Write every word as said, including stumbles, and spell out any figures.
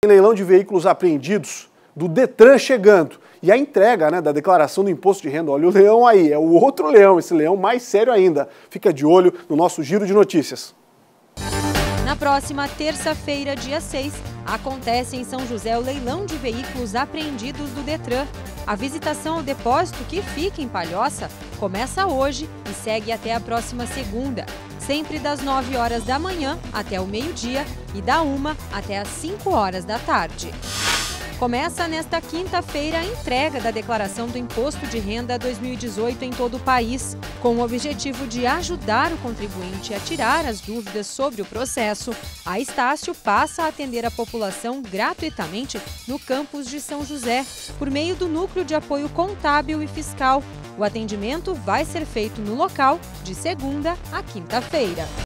Leilão de veículos apreendidos do Detran chegando. E a entrega, né, da declaração do imposto de renda. Olha o leão aí, é o outro leão, esse leão mais sério ainda. Fica de olho no nosso giro de notícias. Na próxima terça-feira, dia seis, acontece em São José o leilão de veículos apreendidos do Detran. A visitação ao depósito, que fica em Palhoça, começa hoje e segue até a próxima segunda, sempre das nove horas da manhã até o meio-dia e da uma até as cinco horas da tarde. Começa nesta quinta-feira a entrega da declaração do Imposto de Renda dois mil e dezoito em todo o país, com o objetivo de ajudar o contribuinte a tirar as dúvidas sobre o processo. A Estácio passa a atender a população gratuitamente no campus de São José, por meio do Núcleo de Apoio Contábil e Fiscal. O atendimento vai ser feito no local de segunda a quinta-feira.